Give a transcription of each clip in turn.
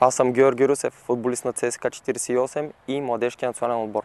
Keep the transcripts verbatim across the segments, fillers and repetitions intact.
Аз съм Георги Русев, футболист на ЦСКА четиридесет и осем и младежкия национален отбор.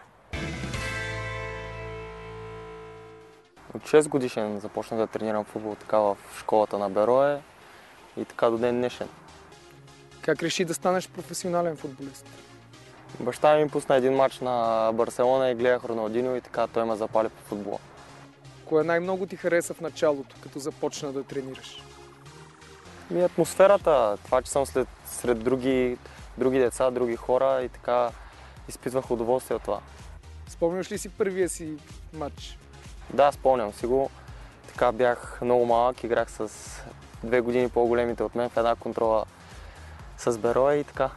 От шест годишен започнах да тренирам футбол така в школата на Берое и така до ден днешен. Как реши да станеш професионален футболист? Баща ми пусна един мач на Барселона и гледах Роналдиньо и така той ме запали по футбола. Кое най-много ти хареса в началото, като започна да тренираш? И атмосферата, това, че съм след, сред други, други деца, други хора и така изпитвах удоволствие от това. Спомняш ли си първия си матч? Да, спомням си го. Така бях много малък, играх с две години по-големите от мен в една контрола с Берое и така.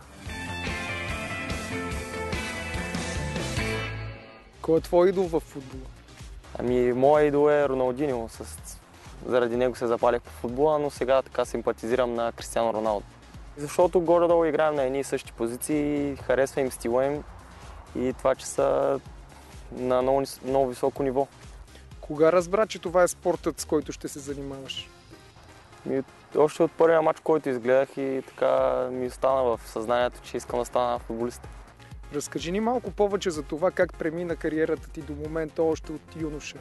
Кой е твой идол в футбола? Ами, моят идол е Роналдиньо. С... Заради него се запалих по футбола, но сега така симпатизирам на Кристиано Роналдо. Защото горе-долу играем на едни и същи позиции, харесва им стила им и това, че са на много, много високо ниво. Кога разбра, че това е спортът, с който ще се занимаваш? И още от първия матч, който изгледах и така ми остана в съзнанието, че искам да стана футболист. Разкажи ни малко повече за това как премина кариерата ти до момента още от юноша.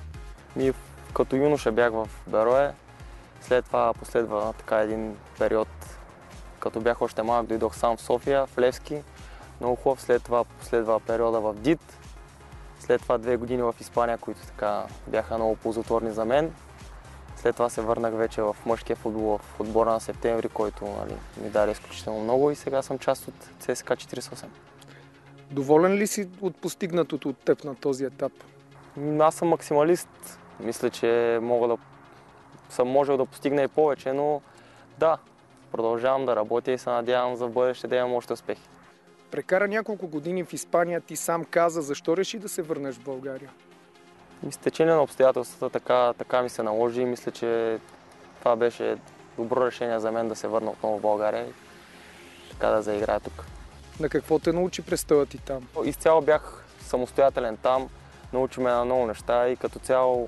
И като юноша бях в Берое, след това последва така един период, като бях още малък, дойдох сам в София, в Левски, много хубав, след това последва периода в ДИТ, след това две години в Испания, които така бяха много ползотворни за мен. След това се върнах вече в мъжкия футбол в отбора на Септември, който нали, ми даде изключително много и сега съм част от ЦСКА четиридесет и осем. Доволен ли си от постигнатото от теб на този етап? Аз съм максималист. Мисля, че мога да, съм можел да постигна и повече, но да, продължавам да работя и се надявам за в бъдеще да имам още успехи. Прекара няколко години в Испания, ти сам каза, защо реши да се върнеш в България? И с течение на обстоятелствата така, така ми се наложи и мисля, че това беше добро решение за мен да се върна отново в България и така да заиграя тук. На какво те научи престоят ти там? Изцяло бях самостоятелен там, научи ме на много неща и като цяло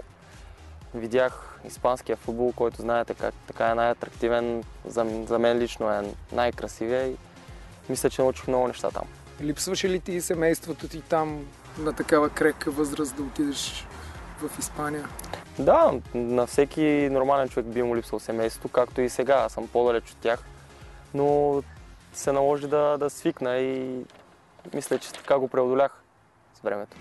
видях испанския футбол, който знаете как така е най-атрактивен, за, за мен лично е най-красивия и мисля, че научих много неща там. Липсваше ли ти и семейството ти там на такава крехка възраст да отидеш в Испания? Да, на всеки нормален човек би му липсал семейството, както и сега. Аз съм по-далеч от тях, но се наложи да, да свикна и мисля, че така го преодолях с времето.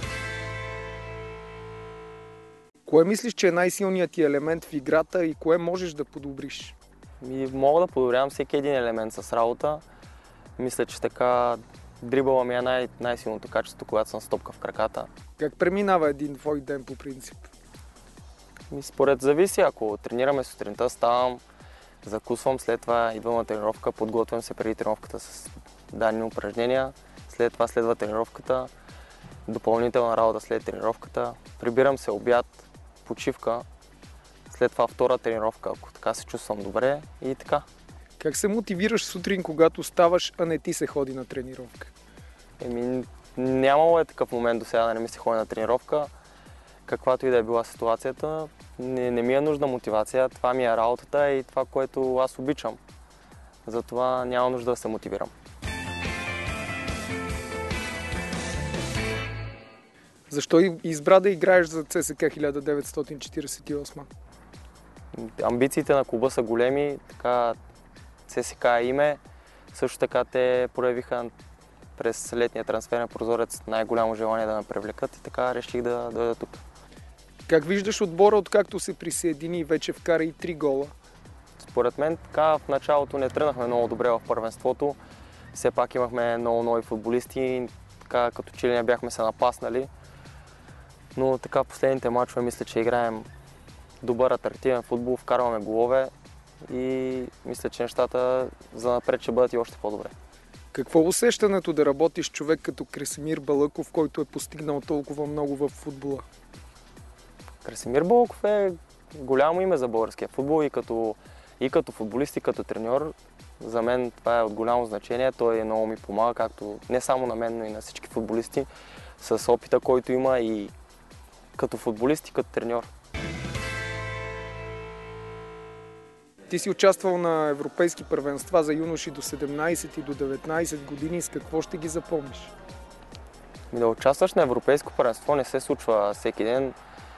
Кое мислиш, че е най-силният ти елемент в играта и кое можеш да подобриш? И мога да подобрявам всеки един елемент с работа. Мисля, че така дрибъла ми е най- най-силното качество, когато съм с топка в краката. Как преминава един твой ден по принцип? И според зависи, ако тренираме сутринта, ставам, закусвам, след това идвам на тренировка, подготвям се преди тренировката с дадени упражнения, след това следва тренировката, допълнителна работа след тренировката, прибирам се обяд, почивка, след това втора тренировка, ако така се чувствам добре и така. Как се мотивираш сутрин, когато ставаш, а не ти се ходи на тренировка? Еми, нямало е такъв момент до сега да не ми се ходи на тренировка. Каквато и да е била ситуацията, не, не ми е нужна мотивация, това ми е работата и това, което аз обичам. Затова няма нужда да се мотивирам. Защо избра да играеш за ЦСКА хиляда деветстотин четиридесет и осем? Амбициите на клуба са големи, така ЦСКА е име. Също така те проявиха през летния трансферен прозорец най-голямо желание да ме привлекат и така реших да дойда тук. Как виждаш отбора, откакто се присъедини и вече вкара и три гола? Според мен така в началото не тръгнахме много добре в първенството. Все пак имахме много нови футболисти, така като че ли не бяхме се напаснали. Но така последните мачове мисля, че играем добър, атрактивен футбол, вкарваме голове и мисля, че нещата за напред ще бъдат и още по-добре. Какво е усещането да работиш с човек като Красимир Балъков, който е постигнал толкова много в футбола? Красимир Балъков е голямо име за българския футбол и като, и като футболист, и като треньор. За мен това е от голямо значение. Той много ми помага, както не само на мен, но и на всички футболисти, с опита, който има и като футболист, и като треньор. Ти си участвал на европейски първенства за юноши до седемнайсет и до деветнайсет години. С какво ще ги запомниш? Да участваш на европейско първенство не се случва всеки ден.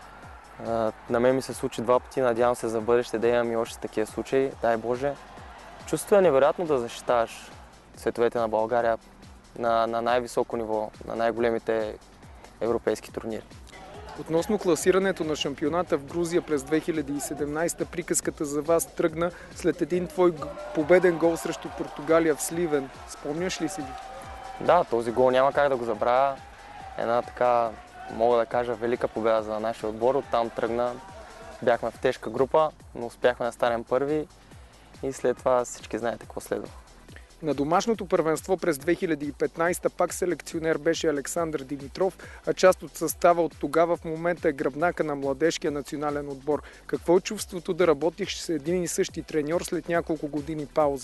На мен ми се случи два пъти, надявам се за бъдеще да имам и още такива случаи, дай Боже. Чувството е невероятно да защитаваш цветовете на България на, на най-високо ниво, на най-големите европейски турнири. Относно класирането на шампионата в Грузия през две хиляди и седемнайсета, приказката за вас тръгна след един твой победен гол срещу Португалия в Сливен. Спомняш ли си ги? Да, този гол няма как да го забравя. Една така, мога да кажа, велика победа за нашия отбор. Оттам тръгна. Бяхме в тежка група, но успяхме да станем първи и след това всички знаете какво следва. На домашното първенство през две хиляди и петнайсета пак селекционер беше Александър Димитров, а част от състава от тогава в момента е гръбнака на младежкия национален отбор. Какво е чувството да работиш с един и същи треньор след няколко години пауза?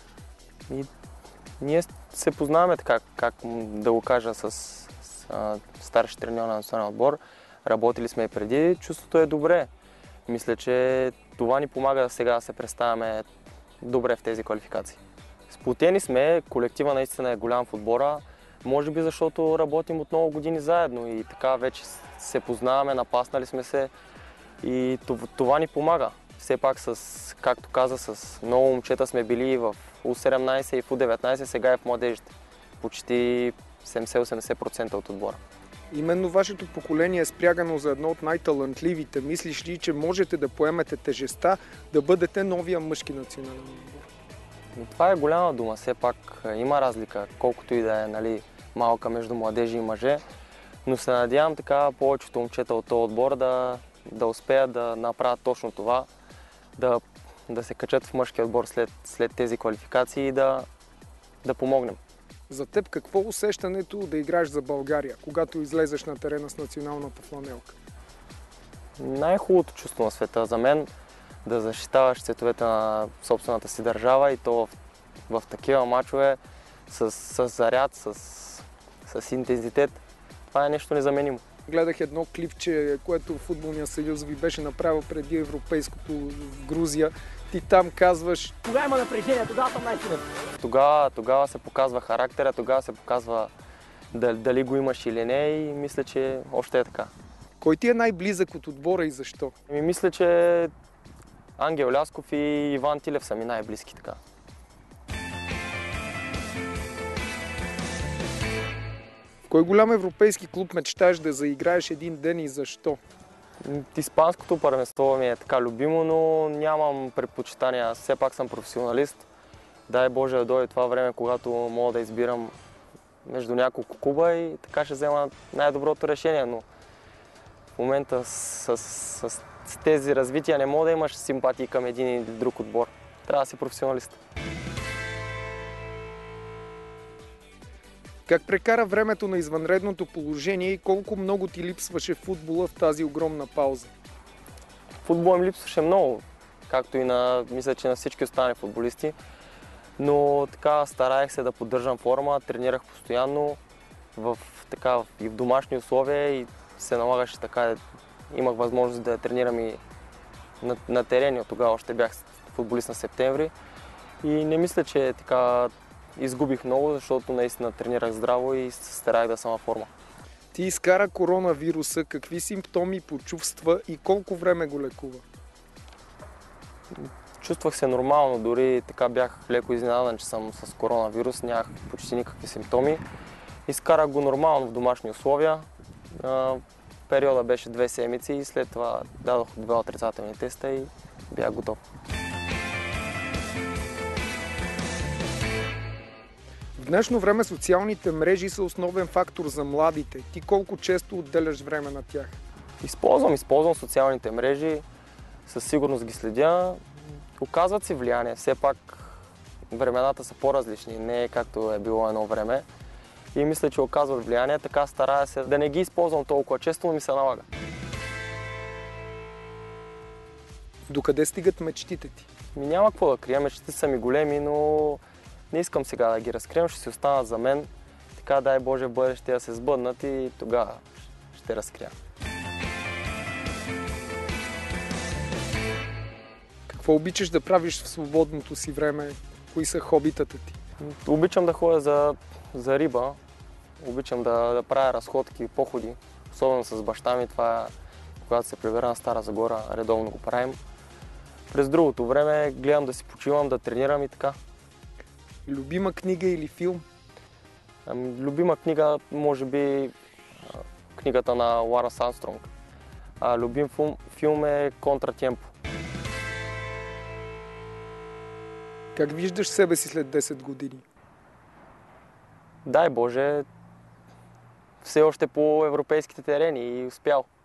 И ние се познаваме така, как да го кажа, с, с а, старши треньор на национален отбор. Работили сме и преди, чувството е добре. Мисля, че това ни помага сега да се представяме добре в тези квалификации. Сплотени сме, колектива наистина е голям в отбора, може би защото работим от много години заедно и така вече се познаваме, напаснали сме се и това, това ни помага. Все пак, с, както каза, с много момчета сме били в У седемнайсет и в У деветнайсет, сега и в младежите. Почти седемдесет-осемдесет процента от отбора. Именно вашето поколение е спрягано за едно от най-талантливите. Мислиш ли, че можете да поемете тежестта, да бъдете новия мъжки национален отбор? Това е голяма дума, все пак има разлика, колкото и да е, нали, малка между младежи и мъже, но се надявам така повечето момчета от този отбор да, да успеят да направят точно това, да, да се качат в мъжкия отбор след, след тези квалификации и да, да помогнем. За теб какво е усещането да играеш за България, когато излезеш на терена с националната фланелка? Най-хубавото чувство на света за мен да защитаваш цветовете на собствената си държава и то в, в такива мачове с, с заряд, с, с интензитет. Това е нещо незаменимо. Гледах едно клипче, което Футболния съюз ви беше направил преди европейското в Грузия. Ти там казваш: кога има напрежение, тогава съм най-силен. Тогава, тогава се показва характера, тогава се показва дали, дали го имаш или не и мисля, че още е така. Кой ти е най-близък от отбора и защо? И мисля, че Ангел Лясков и Иван Тилев са ми най-близки така. В кой голям европейски клуб мечтаеш да заиграеш един ден и защо? Испанското първенство ми е така любимо, но нямам предпочитания. Все пак съм професионалист. Дай Боже да дойде това време, когато мога да избирам между няколко клуба и така ще взема най-доброто решение, но в момента с, с, с с тези развития не мога да имаш симпатии към един или друг отбор. Трябва да си професионалист. Как прекара времето на извънредното положение и колко много ти липсваше футбола в тази огромна пауза? Футбол им липсваше много, както и на, мисля, че на всички останали футболисти. Но така стараех се да поддържам форма, тренирах постоянно в, така, и в домашни условия и се налагаше така. Имах възможност да тренирам и на, на терени. От тогава още бях футболист на септември. И не мисля, че така изгубих много, защото наистина тренирах здраво и се старах да съм във форма. Ти изкара коронавируса, какви симптоми почувства и колко време го лекува? Чувствах се нормално, дори така бях леко изненадан, че съм с коронавирус, нямах почти никакви симптоми. Изкарах го нормално в домашни условия. Периода беше две седмици и след това дадох два отрицателни теста и бях готов. В днешно време социалните мрежи са основен фактор за младите. Ти колко често отделяш време на тях? Използвам, използвам социалните мрежи, със сигурност ги следя. Оказват си влияние, все пак времената са по-различни, не е както е било едно време. И мисля, че оказват влияние, така старая се да не ги използвам толкова често, но ми се налага. Докъде стигат мечтите ти? Ми няма какво да крия, мечтите са ми големи, но не искам сега да ги разкрием, ще си останат за мен. Така дай Боже в бъдеще да се сбъднат и тогава ще разкрия. Какво обичаш да правиш в свободното си време? Кои са хобитата ти? Обичам да ходя за, за риба, обичам да, да правя разходки, походи, особено с баща ми. Това е, когато се прибера на Стара Загора, редовно го правим. През другото време гледам да си почивам, да тренирам и така. Любима книга или филм? Ами, любима книга, може би, книгата на Ларенс Армстронг. А любим филм, филм е Контратемпо. Как виждаш себе си след десет години? Дай Боже, все още по европейските терени и успял.